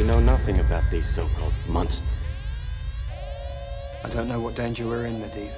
We know nothing about these so-called monsters. I don't know what danger we're in, Medivh.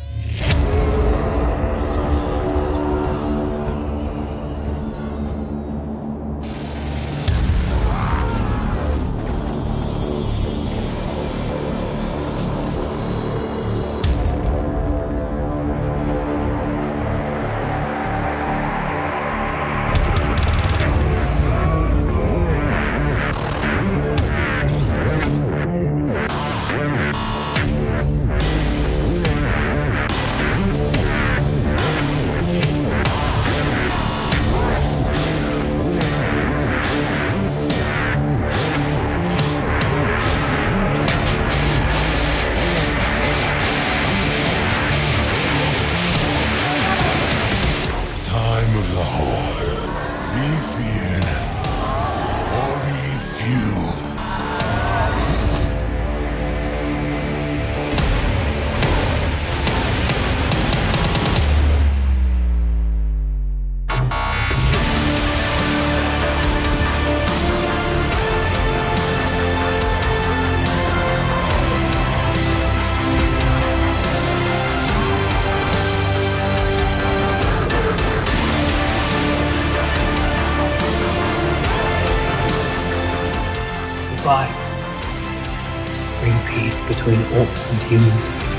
Time of the Horde. Be feared or be few. Survive. Bring peace between orcs and humans.